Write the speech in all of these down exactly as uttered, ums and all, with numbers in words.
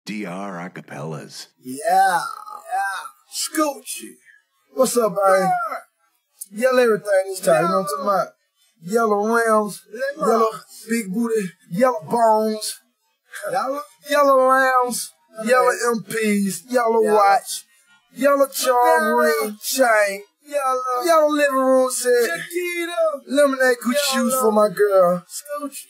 D R Acapellas. Yeah, yeah. Scoochie. What's up, baby? Yell everything this time, you know what I'm talking about? Yellow rims, yellow big booty, yellow bones, yellow lambs, yellow M Ps, yellow watch, yellow charm ring, chain, yellow living room set, Chiquita, lemonade Gucci shoes for my girl. Scoochie.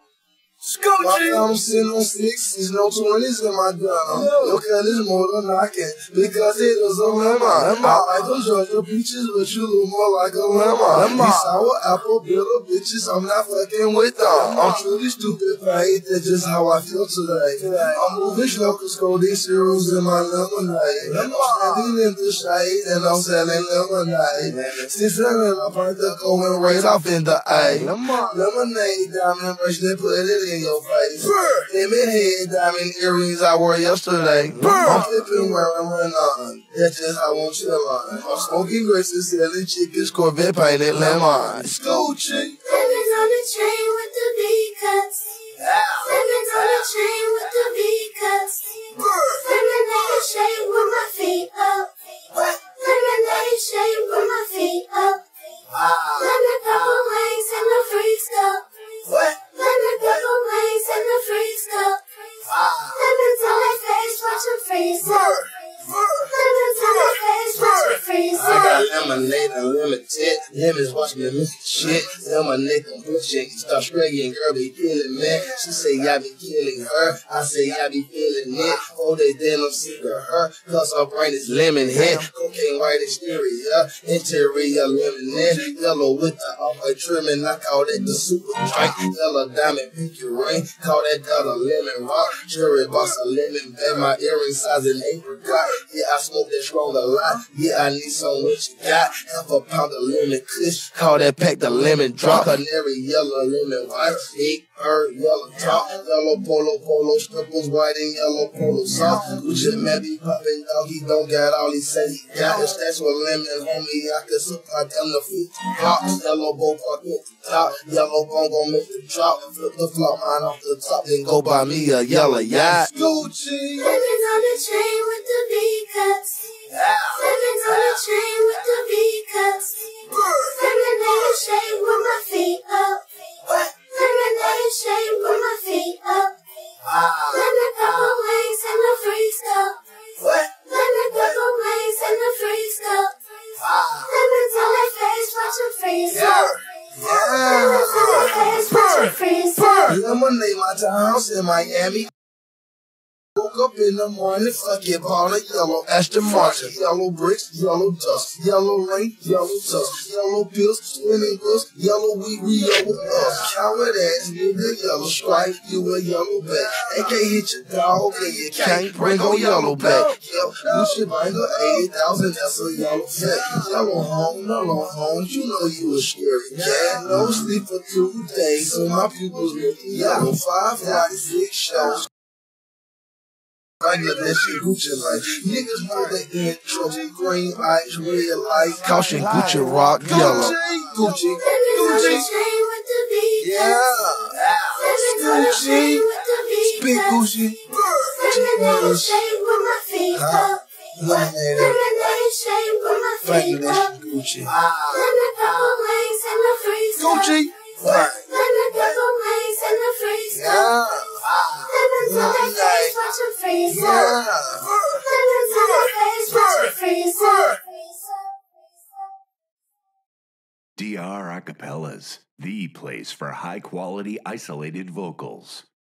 Scoochie! I'm sitting on sixes, no twenties in my gun. Your cut is more than I can, because it is a lemon. I like those Georgia peaches, but you look more like a lemon. These sour apple bitter bitches, I'm not fucking with them. I'm truly stupid, paid. That's just how I feel today. I'm moving slow, cause codeine cereals in my lemonade. I'm standing in the shade, and I'm selling lemonade. Since then, I burnt the going right off in the A. Lemonade, diamond bracelet, put it in in your face. Lemon head, diamond earrings I wore yesterday. Brrr. I'm flipping wearing Leonard. That's just how I want you to line. I'm smoking graces, selling chickens, Corvette painted lemon. Scoochie. Lemons on the train with the V cuts. Lemons on the train with the V cuts. Lemonade shade with my feet up. Lemonade shade with my feet up. Lemon pepper wings and the freeze cup. What? Lemon pepper wings and the freeze cup. Lemons on my face, watch them freeze up. Lemons on my face, watch them freeze up. I got lemonade and lemon tit. Lemons watch me miss shit. Lemonade and pushing. Start spraying, girl be feeling man. She say I be killing her. I say I be feeling it. Oh, they denim sick of her. Cause her brain is lemon head. Cocaine white exterior. Interior lemonade. Yellow with the off-white trimming. I call that the super drink. Yellow diamond pinky ring. Call that dollar lemon rock. Cherry box of lemon bag. My earring size an apricot. Yeah, I smoke that strong a lot. Yeah, I need some what you got. Half a pound of lemon kush. Call that pack the lemon drop. Canary yellow lemon white. Big bird yellow top. Yellow polo polo strippers white and yellow polo soft. Gucci man be popping dog. He don't got all he said he got. If that's what lemon homie, I could supply them the feet. Pops. Yellow bow park with the top. Yellow bone gon' make the drop. Flip the flop mine off the top. Then go buy me a yellow yacht. Gucci. Lemons on the train with the V cuts. Lemons on the train with the V cuts. Lemonade shade with my feet up. Lemonade shade with my feet up. Lemon pepper wings and the freeze cup. Lemon pepper wings and the freeze cup. Lemons on my face, watch them freeze up. Lemons on my face, watch them freeze up. Lemonade my townhouse in Miami. Woke up in the morning, fucking ball of yellow Aston Martin, yellow bricks, yellow dust, yellow rain, yellow dust, yellow pills, spinning books, yellow weed, we over us. Coward ass nigga, yellow stripe, you a yellow back. A K hit your dog, and you can't bring on yellow back. Yo, you should bring her eighty thousand, that's a yellow fat. Yellow home, yellow home, you know you a scary cat. No sleep for two days, so my pupils looking yellow. Five, five, six shows. I get that shit Gucci like. Niggas know the intro. Green ice, red light. Caution Gucci rock yellow. Gucci. Gucci. Gucci. Yeah. Gucci. Big Gucci. Lemonade shade with my feet up. Lemonade. Lemonade shade with my feet up. Gucci. Lemon pepper wings and the freeze cup. Gucci. Lemon pepper wings and the freeze cup. Lemons on my face, watch them freeze up. Lemons on my face, watch them freeze up. D R Acapellas, the place for high quality isolated vocals.